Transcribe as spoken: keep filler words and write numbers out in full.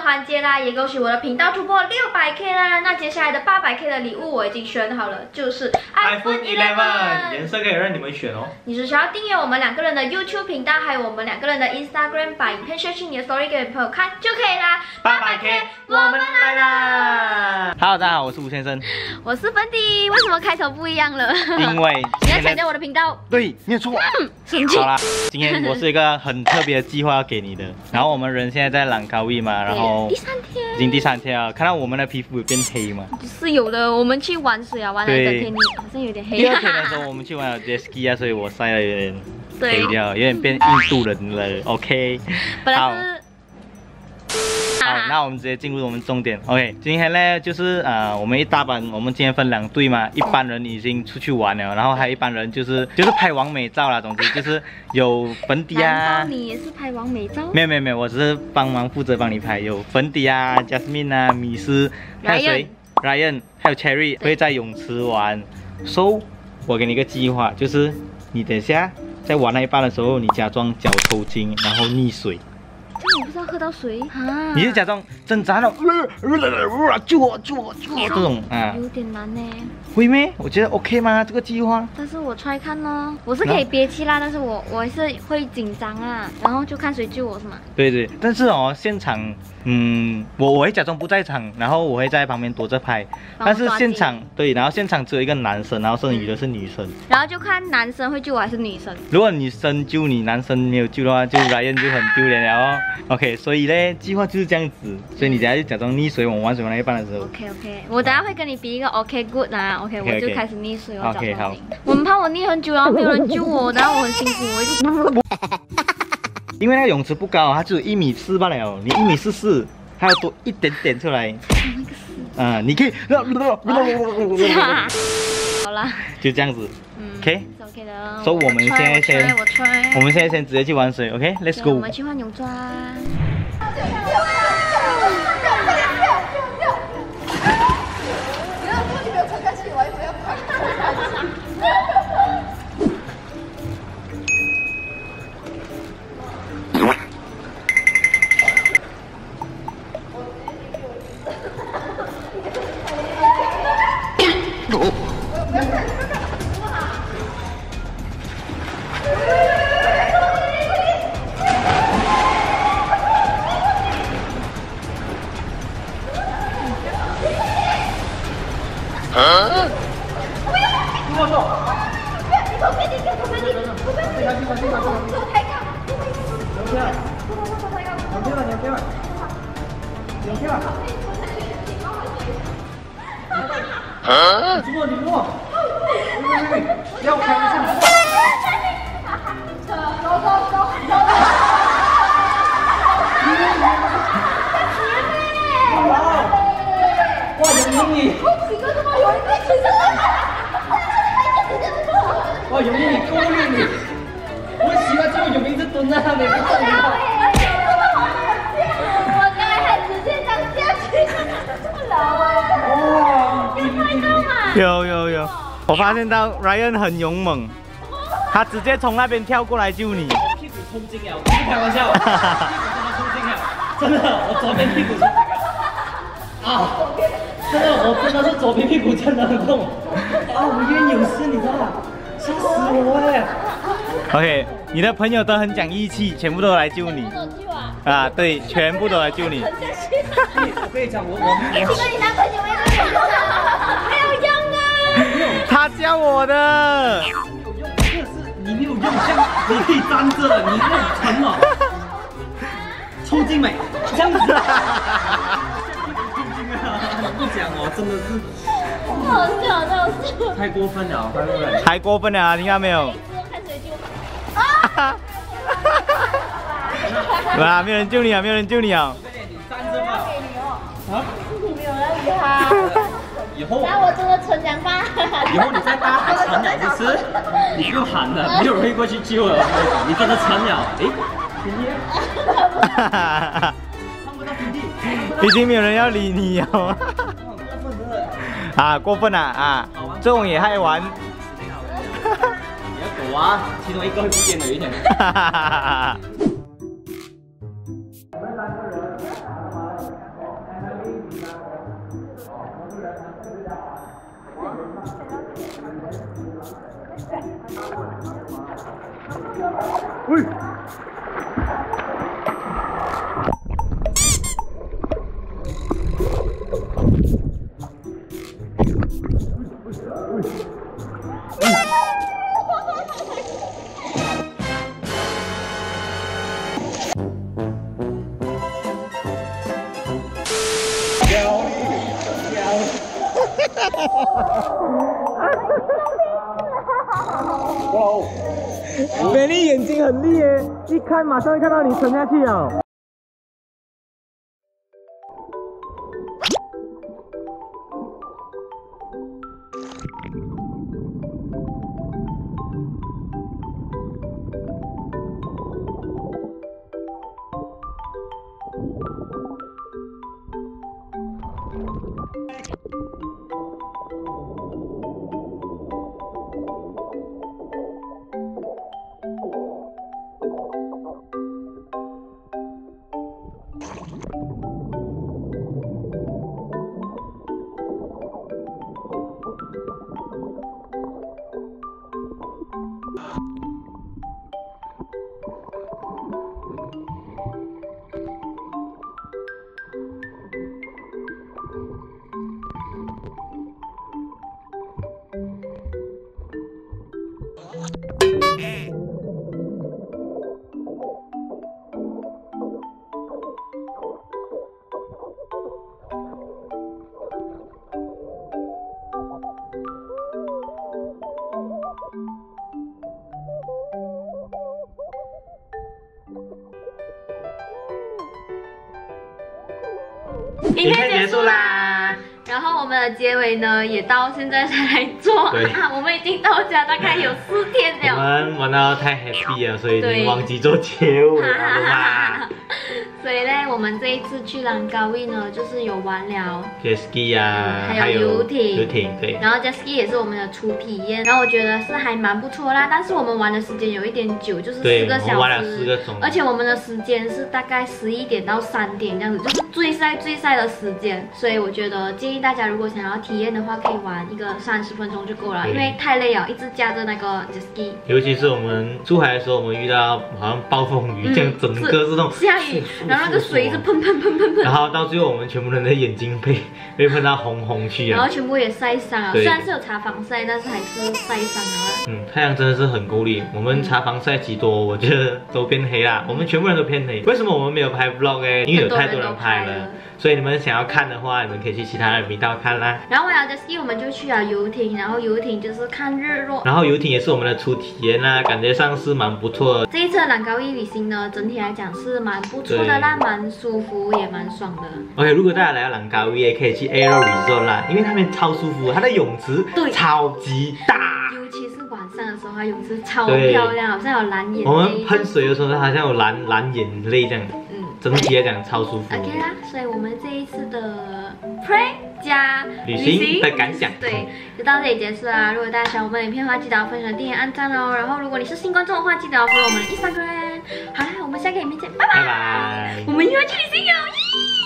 环节啦，也恭喜我的频道突破六百 K 啦。那接下来的八百 K 的礼物我已经选好了，就是 iPhone 十一， 颜色可以让你们选哦。 你只需要订阅我们两个人的 YouTube 频道，还有我们两个人的 Instagram， 把影片 share 去你的 story 给朋友看就可以啦。 八百 K， 我们来啦 ！Hello， 大家好，我是吴先生， 我是芬迪。为什么开头不一样了？ 因为你要强调我的频道。 对，没有错。 生气。 好啦，今天我是一个很特别的计划要给你的。然后我们人现在在朗高威嘛，然后第三天， 已经第三天了，看到我们的皮肤有变黑嘛？ 是有的，我们去玩水啊，玩了一整天，你好像有点黑。 第二天的时候我们去玩了 jet ski 啊，所以我晒了有点黑掉，有点变印度人了。OK， 本来是。 好，那我们直接进入我们重点。OK， 今天呢就是呃，我们一大班，我们今天分两队嘛，一班人已经出去玩了，然后还有一班人就是就是拍完美照啦。总之就是有粉底啊。 难道你也是拍完美照？ 没有没有没有，我只是帮忙负责帮你拍，有粉底啊 ，Jasmine 啊，米斯，还有谁 ？Ryan， 还有 Cherry 会在泳池玩。So， 我给你一个计划，就是你等下在玩那一半的时候，你假装脚抽筋，然后溺水。 这样我不知道喝到水啊！ 你就假装挣扎了，救我救我救我这种啊， 有点难呢。 会咩？我觉得 OK 吗？这个计划？ 但是我 try 看咯，我是可以憋气啦，但是我我是会紧张啊，然后就看谁救我是吗？ 对对，但是哦，现场，嗯，我我会假装不在场，然后我会在旁边躲着拍，但是现场对，然后现场只有一个男生，然后剩余的是女生， 然后就看男生会救我还是女生。 如果女生救你，男生没有救的话，就 Ryan 就很丢脸了哦。OK， 所以呢，计划就是这样子，所以你等下就假装溺水，我们玩水玩到一半的时候。 OK OK， 我等下会跟你比一个 OK good 啊 ，OK， 我就开始溺水，我脚 OK 好。 我很怕我溺很久，然后没有人救我，然后我很辛苦，我就。 因为那个泳池不高，它只有一米四罢了，你一米四四，还要多一点点出来。 那个是。 啊，你可以。 好啦， 就这样子。 嗯 OK。 OK 的。 所以我们现在先， 我 try， 我们现在先直接去玩水 ，OK，Let's go。 我们去换泳装。 啊！ 我走！你左边，你左边，你左边，你左边，左抬杠， 留下来，两边了，两边了，两边了。啊！你坐，你坐。喂喂喂，不要开玩笑。走走走走。哇，有你！哇，永英你够力你！我喜欢这种永英是蹲在那边不动的。 我刚才还直接这样下去，这么老哎！哇，有拍到吗？ 有有有，我发现到 Ryan 很勇猛，他直接从那边跳过来救你。屁股抽筋了，不是开玩笑，屁股真的抽筋了，真的，我左边屁股抽筋了。啊！真的，我真的是左边屁股真的很痛。啊，我冤有事，你知道吗？吓死我了 ！OK， 你的朋友都很讲义气，全部都来救你。啊，对，全部都来救你。我跟你讲，我我你跟你男朋友没有用啊！ 他教我的。 没有用，这是你没有用，这样你可以站着，你那种沉了。抽筋没？这样子。不讲哦，真的是， 好笑，好笑， 太过分了，太过分了， 太过分了，听到没有？ 看谁救？啊！ 哇，没有人救你啊，没有人救你啊！ 你站着吧。啊？ 你没有人理他。 以后， 那我真的乘凉吧。 以后你再大喊沉了一次，你不用喊了，没有人会过去救了。你真的沉了，哎，平地。 已经没有人要理你哦。啊，过分了啊！这种也爱玩。 你的狗啊，其中一个会不见了，有一天。 美丽眼睛很厉耶，一看马上会看到你沉下去了。 影片结束啦，然后我们的结尾呢，也到现在才来做啊。我们已经到家大概有四天了。 我们玩到太 happy 了，所以已经忘记做结尾了。 所以呢，我们这一次去兰高威呢，就是有玩了 jet ski 啊， 还有游艇， 游艇对。 然后 jet ski 也是我们的初体验，然后我觉得是还蛮不错啦。但是我们玩的时间有一点久，就是四个小时， 玩了四个钟， 而且我们的时间是大概十一点到三点这样子，就是最晒最晒的时间。所以我觉得建议大家如果想要体验的话，可以玩一个三十分钟就够了，因为太累了，一直驾着那个 jet ski。尤其是我们出海的时候，我们遇到好像暴风雨，这样整个是那种下雨，然后那个水是喷喷喷喷喷， 然后到最后我们全部人的眼睛被被喷到红红去了，然后全部也晒伤了。虽然是有擦防晒，但是还是晒伤了。 嗯，太阳真的是很够力。我们擦防晒几多，我觉得都变黑啦。我们全部人都变黑。为什么我们没有拍 vlog 呢？因为有太多人拍了。所以你们想要看的话，你们可以去其他的频道看啦。 然后玩了 jet ski， 我们就去了游艇，然后游艇就是看日落。 然后游艇也是我们的初体验啦，感觉上是蛮不错的。 这一次的兰高威旅行呢，整体来讲是蛮不错的啦，蛮舒服也蛮爽的。 OK， 如果大家来到兰高威，也可以去 Aero Resort 啦，因为那边超舒服，它的泳池超级大。 尤其是晚上的时候，它泳池超漂亮，好像有蓝眼泪。 我们喷水的时候，好像有蓝蓝眼泪这样。嗯，整体来讲超舒服。 OK 啦，所以我们这一次的 prank 加旅行的感想， 对，就到这里结束啦。如果大家喜欢我们的影片的话，记得要分享、订阅、按赞哦。然后如果你是新观众的话，记得要 follow 我们的 Instagram。好啦，我们下个影片见，拜拜。 拜拜。 我们又要去旅行了。